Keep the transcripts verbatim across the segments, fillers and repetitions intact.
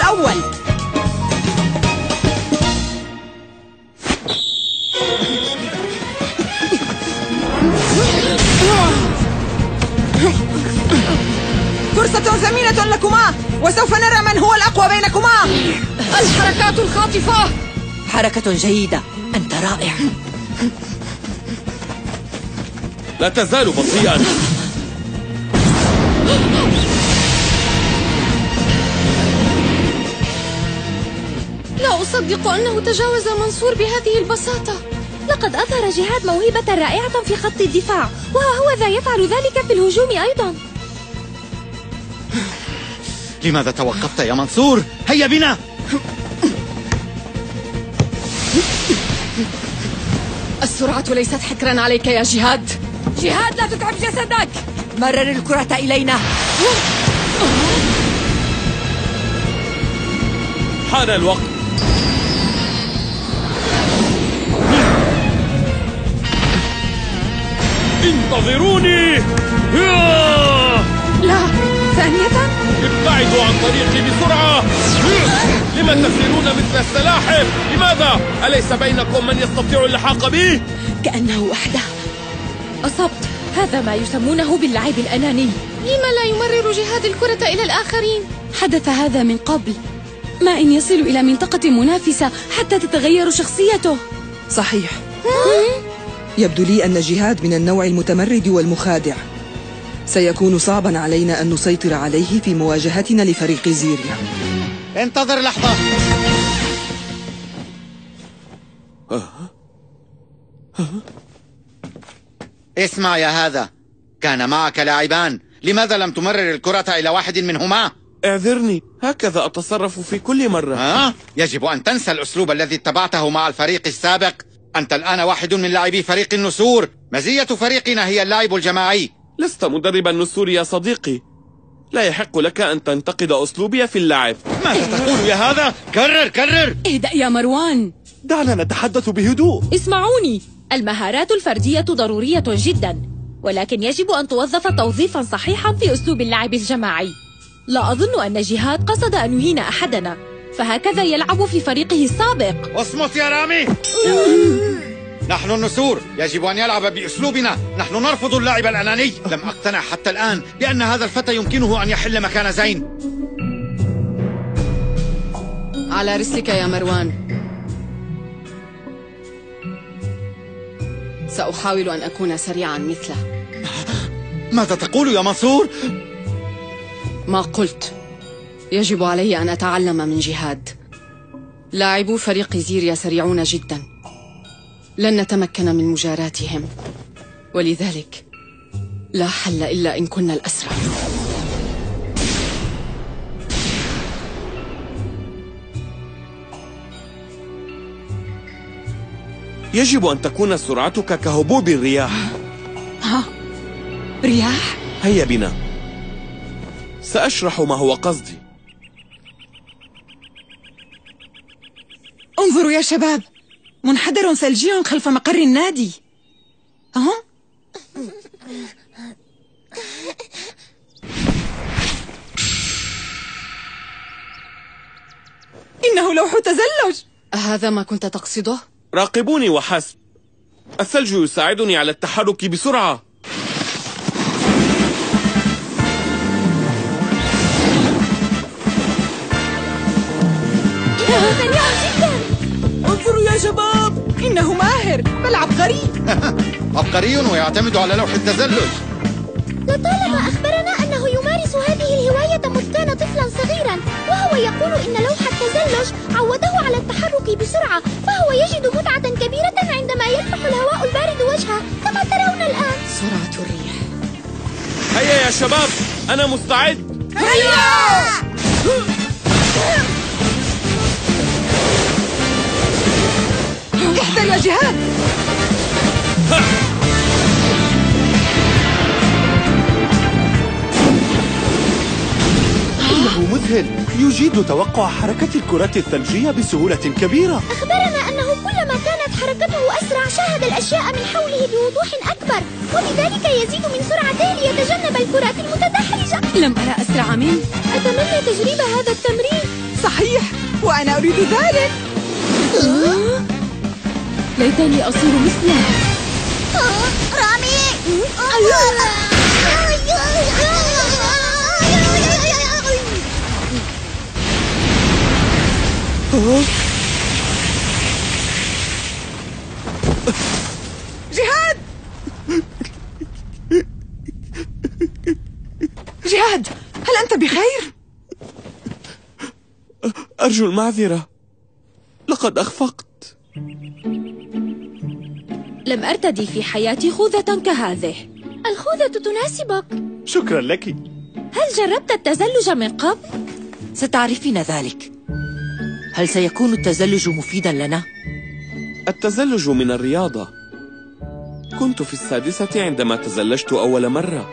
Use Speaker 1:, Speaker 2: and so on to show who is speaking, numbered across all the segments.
Speaker 1: الأول. فرصة ثمينة لكما، وسوف نرى من هو الأقوى بينكما.
Speaker 2: الحركات الخاطفة.
Speaker 3: حركة جيدة، أنت رائع.
Speaker 4: لا تزال بطيئا.
Speaker 2: لا أصدق أنه تجاوز منصور بهذه البساطة.
Speaker 5: لقد أظهر جهاد موهبة رائعة في خط الدفاع، وهو ذا يفعل ذلك في الهجوم أيضا.
Speaker 6: لماذا توقفت يا منصور؟ هيا بنا.
Speaker 2: السرعة ليست حكرا عليك يا جهاد.
Speaker 3: جهاد، لا تتعب جسدك. مرر الكرة إلينا.
Speaker 4: حان الوقت. انتظروني.
Speaker 1: لا، ثانية.
Speaker 4: ابتعدوا عن طريقي بسرعة. لما تفررون مثل السلاحف؟ لماذا؟ أليس بينكم من يستطيع اللحاق بي؟
Speaker 5: كأنه وحده. أصبت، هذا ما يسمونه باللعب الأناني.
Speaker 2: لما لا يمرر جهاد الكرة إلى الآخرين؟
Speaker 5: حدث هذا من قبل. ما إن يصل إلى منطقة منافسة حتى تتغير شخصيته.
Speaker 1: صحيح. يبدو لي أن جهاد من النوع المتمرد والمخادع. سيكون صعبا علينا أن نسيطر عليه في مواجهتنا لفريق زيريا.
Speaker 6: انتظر لحظة. اسمع يا هذا، كان معك لاعبان، لماذا لم تمرر الكرة إلى واحد منهما؟
Speaker 4: اعذرني، هكذا أتصرف في كل مرة.
Speaker 6: ها؟ يجب أن تنسى الأسلوب الذي اتبعته مع الفريق السابق. أنت الآن واحد من لاعبي فريق النسور. مزية فريقنا هي اللعب الجماعي.
Speaker 4: لست مدرب النسور يا صديقي. لا يحق لك أن تنتقد أسلوبي في اللعب.
Speaker 6: ماذا تقول يا هذا؟ كرر كرر.
Speaker 5: اهدأ يا مروان.
Speaker 7: دعنا نتحدث بهدوء.
Speaker 5: اسمعوني، المهارات الفردية ضرورية جدا، ولكن يجب أن توظف توظيفا صحيحا في أسلوب اللعب الجماعي. لا أظن أن جهاد قصد أن يهين أحدنا، فهكذا يلعب في فريقه السابق.
Speaker 6: اصمت يا رامي. نحن النسور، يجب أن يلعب بأسلوبنا. نحن نرفض اللعب الأناني. لم أقتنع حتى الآن بأن هذا الفتى يمكنه أن يحل مكان زين.
Speaker 2: على رسلك يا مروان. سأحاول أن أكون سريعا مثله.
Speaker 6: ماذا تقول يا منصور؟
Speaker 2: ما قلت. يجب علي أن أتعلم من جهاد. لاعبو فريق زيريا سريعون جدا، لن نتمكن من مجاراتهم، ولذلك لا حل إلا إن كنا الأسرع.
Speaker 4: يجب أن تكون سرعتك كهبوب الرياح.
Speaker 1: ها؟ رياح؟
Speaker 4: هيا بنا، سأشرح ما هو قصدي.
Speaker 1: انظروا يا شباب، منحدر ثلجي خلف مقر النادي. أه؟ إنه لوح تزلج.
Speaker 2: هذا ما كنت تقصده؟
Speaker 4: راقبوني وحسب. الثلج يساعدني على التحرك بسرعة.
Speaker 1: انظروا يا شباب، إنه ماهر بل عبقري.
Speaker 6: عبقري ويعتمد على لوح التزلج.
Speaker 8: لطالما أخبرنا أنه يمارس هذه الهواية منذ كان طفلا صغيرا، وهو يقول إن لوح التزلج عوده على التحرك بسرعة، فهو يجد متعة كبيرة عندما يلفح الهواء البارد وجهه كما ترون الآن.
Speaker 2: سرعة الريح.
Speaker 4: هيا يا شباب، أنا مستعد.
Speaker 1: هيا! احذر يا جهاد.
Speaker 7: إنه مذهل، يجيد توقع حركة الكرة الثلجية بسهولة كبيرة.
Speaker 8: أخبرنا أنه كلما كانت حركته أسرع شاهد الأشياء من حوله بوضوح أكبر، وبذلك يزيد من سرعته ليتجنب الكرات المتدحرجة.
Speaker 5: لم أرى أسرع منه.
Speaker 8: أتمنى تجريب هذا التمرين.
Speaker 1: صحيح.
Speaker 3: صحيح، وأنا أريد ذلك.
Speaker 5: ليتني أصير مثله.
Speaker 8: رامي.
Speaker 3: جهاد جهاد، هل أنت بخير؟
Speaker 7: أرجو المعذرة، لقد أخفقت.
Speaker 5: لم أرتدي في حياتي خوذة كهذه.
Speaker 8: الخوذة تناسبك.
Speaker 7: شكرا لك.
Speaker 5: هل جربت التزلج من قبل؟
Speaker 3: ستعرفين ذلك. هل سيكون التزلج مفيدا لنا؟
Speaker 7: التزلج من الرياضة. كنت في السادسة عندما تزلجت أول مرة.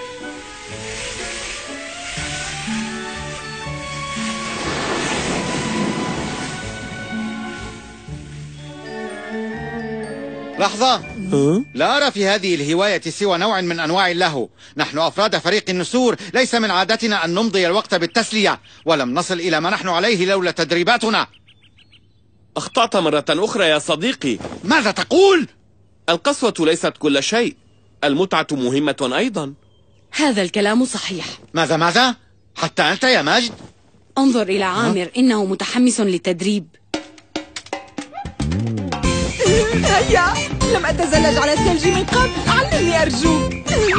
Speaker 6: لحظة،
Speaker 7: أه؟
Speaker 6: لا أرى في هذه الهواية سوى نوع من أنواع اللهو. نحن أفراد فريق النسور ليس من عادتنا أن نمضي الوقت بالتسلية، ولم نصل إلى ما نحن عليه لولا تدريباتنا.
Speaker 7: أخطأت مرة أخرى يا صديقي.
Speaker 6: ماذا تقول؟
Speaker 7: القسوة ليست كل شيء، المتعة مهمة أيضا.
Speaker 2: هذا الكلام صحيح.
Speaker 6: ماذا ماذا؟ حتى أنت يا ماجد؟
Speaker 2: انظر إلى عامر، إنه متحمس للتدريب.
Speaker 3: هيا، لم أتزلج على الثلج من قبل، علمني أرجوك.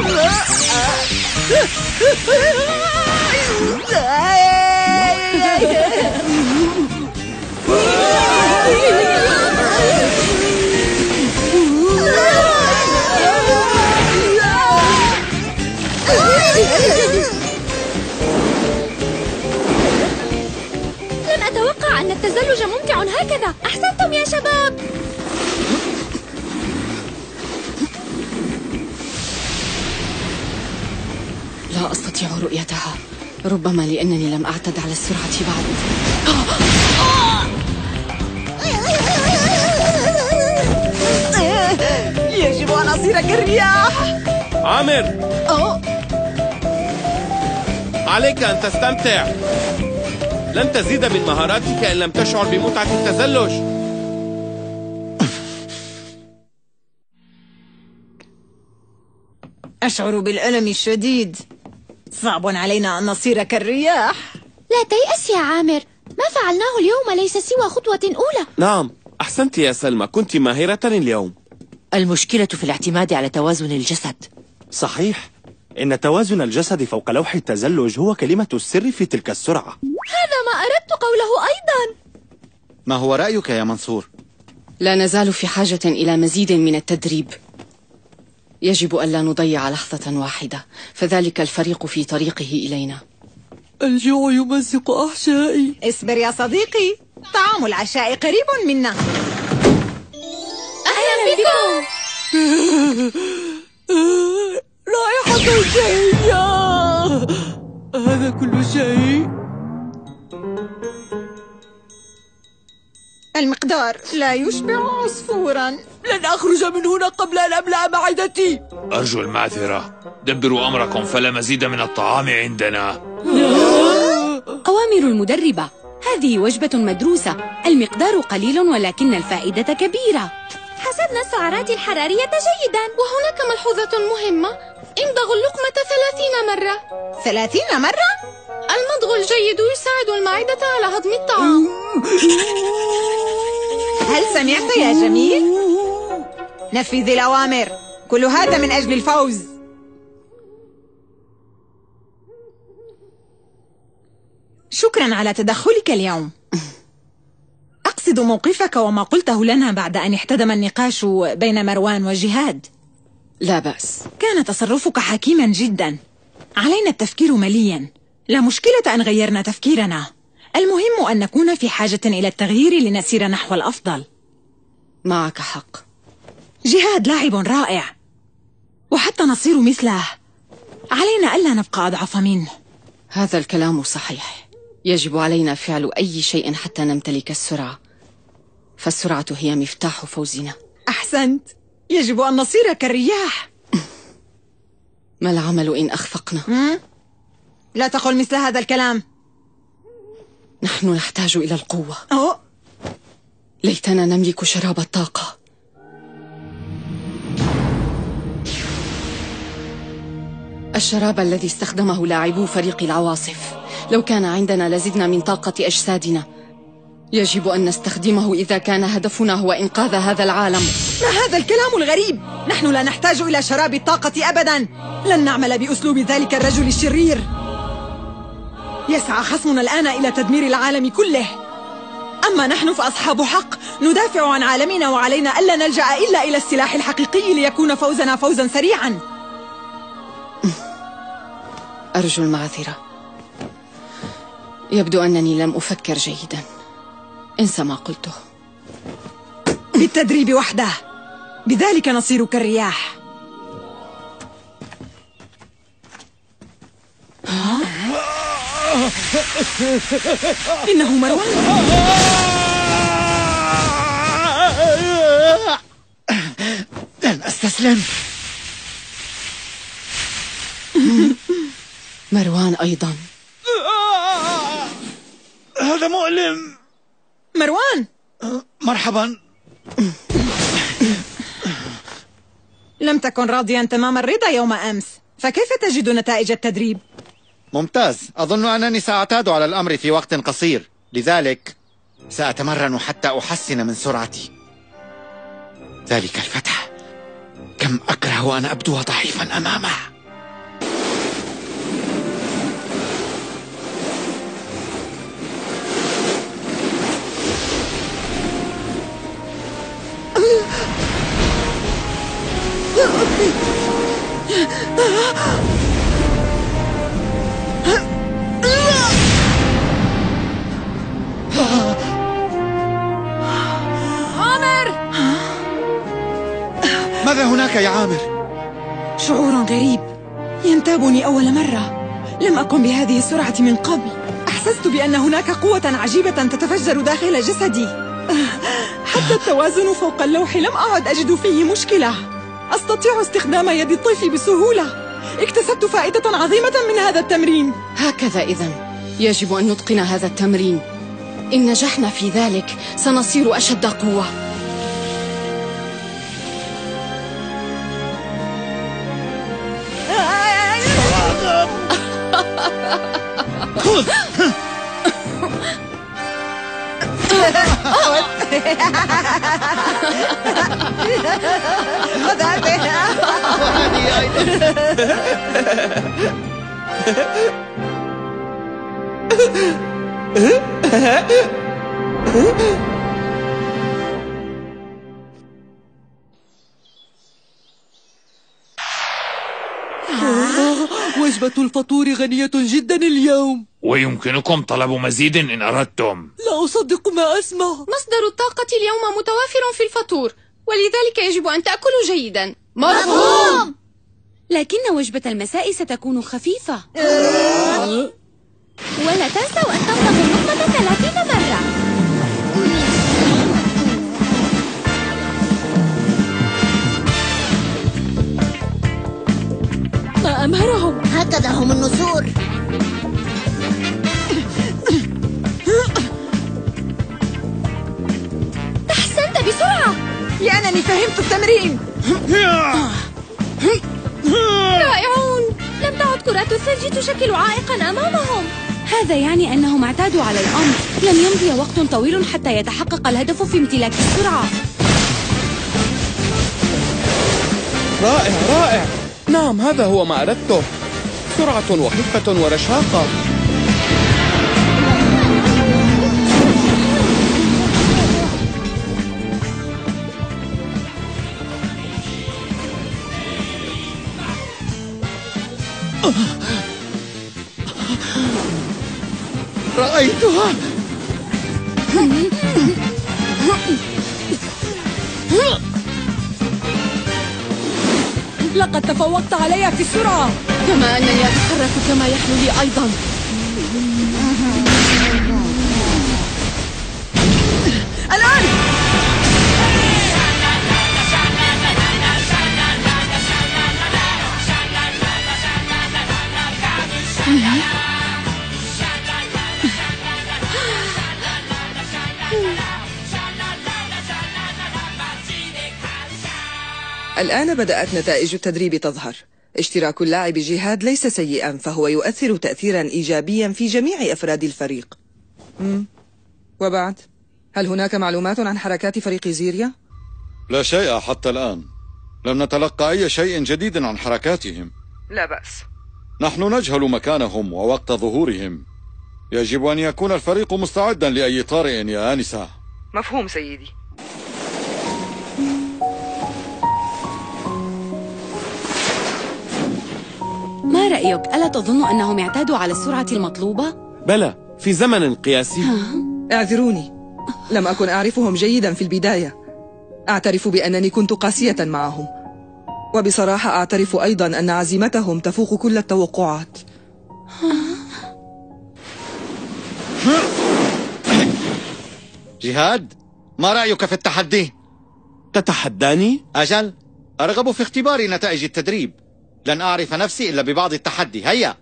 Speaker 8: لن أتوقع أن التزلج ممتع هكذا. أحسنتم يا شباب.
Speaker 2: لا أستطيع رؤيتها، ربما لأنني لم أعتد على السرعة بعد.
Speaker 3: يجب أن أصير كالرياح.
Speaker 7: عامر،
Speaker 2: أوه.
Speaker 7: عليك أن تستمتع. لن تزيد من مهاراتك إن لم تشعر بمتعة التزلج.
Speaker 3: أشعر بالألم الشديد. صعب علينا أن نصير كالرياح.
Speaker 8: لا تيأس يا عامر، ما فعلناه اليوم ليس سوى خطوة أولى.
Speaker 7: نعم، أحسنت يا سلمى، كنت ماهرة اليوم.
Speaker 3: المشكلة في الاعتماد على توازن الجسد.
Speaker 9: صحيح، إن توازن الجسد فوق لوح التزلج هو كلمة السر في تلك السرعة.
Speaker 8: هذا ما أردت قوله أيضا.
Speaker 6: ما هو رأيك يا منصور؟
Speaker 2: لا نزال في حاجة إلى مزيد من التدريب. يجب ألا نضيع لحظة واحدة، فذلك الفريق في طريقه إلينا.
Speaker 1: الجوع يمزق أحشائي.
Speaker 3: اصبر يا صديقي، طعام العشاء قريب منا.
Speaker 8: أهلا بكم.
Speaker 1: رائحة شهية. هذا كل شيء؟
Speaker 3: المقدار لا يشبع عصفورا.
Speaker 1: لن أخرج من هنا قبل أن أملأ معدتي.
Speaker 4: أرجو المعذرة، دبروا أمركم فلا مزيد من الطعام عندنا.
Speaker 2: أوامر المدربة، هذه وجبة مدروسة، المقدار قليل ولكن الفائدة كبيرة.
Speaker 8: حسبنا السعرات الحرارية جيدا.
Speaker 2: وهناك ملحوظة مهمة، امضغوا اللقمة ثلاثين مرة.
Speaker 3: ثلاثين مرة؟
Speaker 2: المضغ الجيد يساعد المعدة على هضم الطعام.
Speaker 3: هل سمعت يا جميل؟ نفذ الأوامر، كل هذا من أجل الفوز. شكرا على تدخلك اليوم. أقصد موقفك وما قلته لنا بعد أن احتدم النقاش بين مروان وجهاد.
Speaker 2: لا بأس.
Speaker 3: كان تصرفك حكيما جدا. علينا التفكير مليا، لا مشكلة أن غيرنا تفكيرنا، المهم أن نكون في حاجة إلى التغيير لنسير نحو الأفضل.
Speaker 2: معك حق.
Speaker 3: جهاد لاعب رائع، وحتى نصير مثله علينا ألا نبقى أضعف منه.
Speaker 2: هذا الكلام صحيح، يجب علينا فعل أي شيء حتى نمتلك السرعة، فالسرعة هي مفتاح فوزنا.
Speaker 3: أحسنت، يجب أن نصير كالرياح.
Speaker 2: ما العمل إن أخفقنا؟
Speaker 3: لا تقل مثل هذا الكلام.
Speaker 2: نحن نحتاج إلى القوة.
Speaker 3: أوه.
Speaker 2: ليتنا نملك شراب الطاقة. الشراب الذي استخدمه لاعبو فريق العواصف، لو كان عندنا لزدنا من طاقة أجسادنا. يجب أن نستخدمه إذا كان هدفنا هو إنقاذ هذا العالم.
Speaker 3: ما هذا الكلام الغريب؟ نحن لا نحتاج إلى شراب الطاقة أبدا. لن نعمل بأسلوب ذلك الرجل الشرير. يسعى خصمنا الآن إلى تدمير العالم كله، أما نحن فأصحاب حق، ندافع عن عالمنا، وعلينا ألا نلجأ إلا إلى السلاح الحقيقي ليكون فوزنا فوزا سريعا.
Speaker 2: أرجو المعذرة، يبدو أنني لم أفكر جيدا. انسى ما قلته.
Speaker 3: بالتدريب وحده، بذلك نصير كالرياح. إنه مروان.
Speaker 6: لن أستسلم.
Speaker 2: مروان أيضا.
Speaker 6: هذا مؤلم.
Speaker 3: مروان.
Speaker 6: مرحبا.
Speaker 3: لم تكن راضيا تمام الرضا يوم أمس، فكيف تجد نتائج التدريب؟
Speaker 6: ممتاز. أظن أنني سأعتاد على الأمر في وقت قصير، لذلك سأتمرن حتى أحسن من سرعتي. ذلك الفتح، كم أكره أن أبدو ضعيفا أمامه.
Speaker 3: عامر!
Speaker 6: ماذا هناك يا عامر؟
Speaker 3: شعور غريب ينتابني أول مرة. لم أكن بهذه السرعة من قبل. أحسست بأن هناك قوة عجيبة تتفجر داخل جسدي. حتى التوازن فوق اللوح لم أعد أجد فيه مشكلة. أستطيع استخدام يد الطيف بسهولة. اكتسبت فائدة عظيمة من هذا التمرين.
Speaker 2: هكذا إذن يجب أن نتقن هذا التمرين. إن نجحنا في ذلك سنصير أشد قوة.
Speaker 6: خذ. وهذه أيضا.
Speaker 1: وجبة الفطور غنية جدا اليوم،
Speaker 4: ويمكنكم طلب مزيد إن أردتم.
Speaker 1: لا أصدق ما أسمع.
Speaker 2: مصدر الطاقة اليوم متوافر في الفطور، ولذلك يجب أن تأكلوا جيدا.
Speaker 8: مفهوم.
Speaker 5: لكن وجبة المساء ستكون خفيفة. ولا تنسوا أن تمضغوا اللقمة ثلاثين مرة. ما أمهرهم.
Speaker 8: هكذا هم النسور.
Speaker 5: أحسنت بسرعة.
Speaker 3: لأنني فهمت التمرين.
Speaker 5: رائعون. لم تعد كرات الثلج تشكل عائقا أمامهم. هذا يعني أنهم اعتادوا على الأمر. لن يمضي وقت طويل حتى يتحقق الهدف في امتلاك السرعة.
Speaker 7: رائع رائع. نعم، هذا هو ما أردته. سرعة وخفة ورشاقة.
Speaker 6: رأيتها.
Speaker 3: لقد تفوقت علي في السرعة.
Speaker 2: كما أنني أتحرك كما يحلو لي أيضا.
Speaker 3: الآن.
Speaker 1: الآن بدأت نتائج التدريب تظهر. اشتراك اللاعب جهاد ليس سيئا، فهو يؤثر تأثيرا إيجابيا في جميع أفراد الفريق. مم. وبعد، هل هناك معلومات عن حركات فريق زيريا؟
Speaker 10: لا شيء حتى الآن. لم نتلقى أي شيء جديد عن حركاتهم.
Speaker 1: لا بأس.
Speaker 10: نحن نجهل مكانهم ووقت ظهورهم. يجب أن يكون الفريق مستعدا لأي طارئ يا آنسة.
Speaker 1: مفهوم سيدي.
Speaker 2: ما رأيك؟ ألا تظن أنهم اعتادوا على السرعة المطلوبة؟
Speaker 7: بلى، في زمن قياسي.
Speaker 1: اعذروني، لم أكن أعرفهم جيدا في البداية. أعترف بأنني كنت قاسية معهم، وبصراحة أعترف أيضا أن عزيمتهم تفوق كل التوقعات.
Speaker 6: جهاد، ما رأيك في التحدي؟
Speaker 7: تتحداني؟
Speaker 6: أجل، أرغب في اختبار نتائج التدريب. لن أعرف نفسي إلا ببعض التحدي. هيا.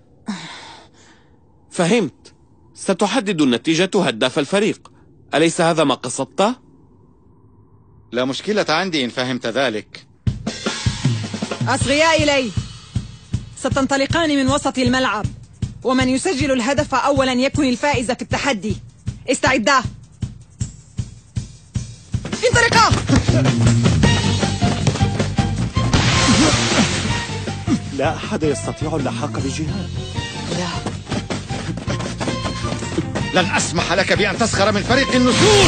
Speaker 7: فهمت. ستحدد النتيجة هداف الفريق، أليس هذا ما قصدت؟
Speaker 6: لا مشكلة عندي إن فهمت ذلك.
Speaker 3: أصغياء إلي، ستنطلقان من وسط الملعب، ومن يسجل الهدف أولا يكون الفائز في التحدي. استعدا. انطلقا.
Speaker 9: لا أحد يستطيع اللحاق بجهاد.
Speaker 3: لا.
Speaker 6: لن أسمح لك بأن تسخر من فريق النسور.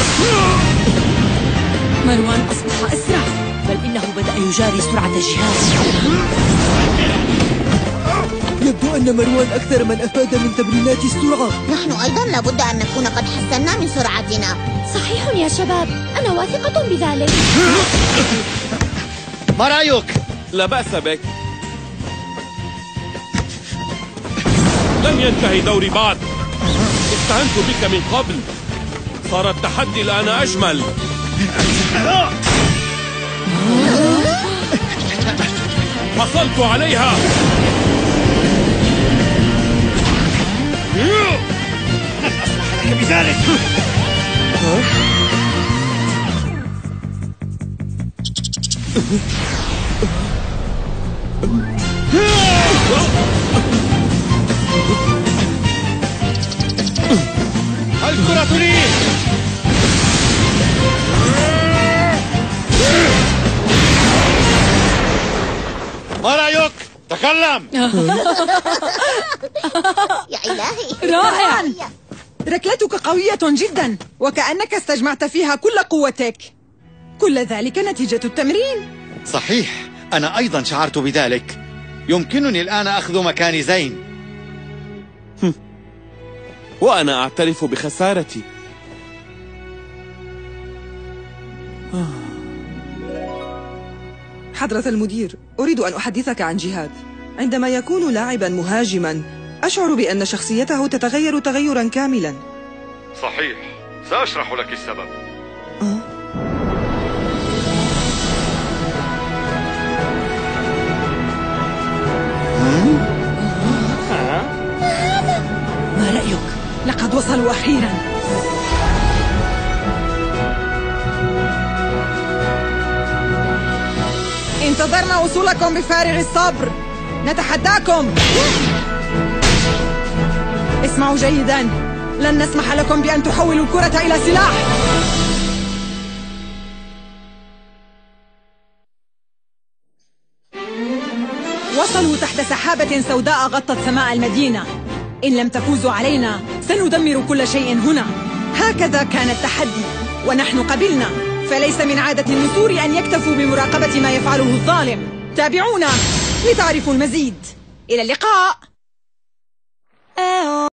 Speaker 5: مروان أصبح أسرع، بل إنه بدأ يجاري سرعة جهاد.
Speaker 11: يبدو أن مروان أكثر من أفاد من تمرينات السرعة.
Speaker 8: نحن أيضا لابد أن نكون قد حسنا من سرعتنا. صحيح يا شباب، أنا واثقة بذلك.
Speaker 6: ما رأيك؟
Speaker 7: لا بأس بك.
Speaker 4: لم ينتهي دوري بعد. استعنت بك من قبل. صار التحدي الآن أجمل. حصلت عليها.
Speaker 6: لن أسمح لك بذلك. الكرة لي. ما رأيك؟ تكلم.
Speaker 8: يا إلهي،
Speaker 3: رائع. ركلتك قوية جدا، وكأنك استجمعت فيها كل قوتك. كل ذلك نتيجة التمرين.
Speaker 6: صحيح، أنا أيضا شعرت بذلك. يمكنني الآن أخذ مكان زين.
Speaker 7: وأنا أعترف بخسارتي.
Speaker 1: حضرة المدير، أريد أن أحدثك عن جهاد. عندما يكون لاعبا مهاجما، أشعر بأن شخصيته تتغير تغيرا كاملا.
Speaker 10: صحيح، سأشرح لك السبب.
Speaker 1: أه؟
Speaker 3: ما رأيك؟ لقد وصلوا أخيرا. انتظرنا وصولكم بفارغ الصبر. نتحداكم. اسمعوا جيدا، لن نسمح لكم بأن تحولوا الكرة إلى سلاح. وصلوا تحت سحابة سوداء غطت سماء المدينة. إن لم تفوزوا علينا سندمر كل شيء هنا. هكذا كان التحدي، ونحن قبلنا. فليس من عادة النسور أن يكتفوا بمراقبة ما يفعله الظالم. تابعونا لتعرفوا المزيد. إلى اللقاء.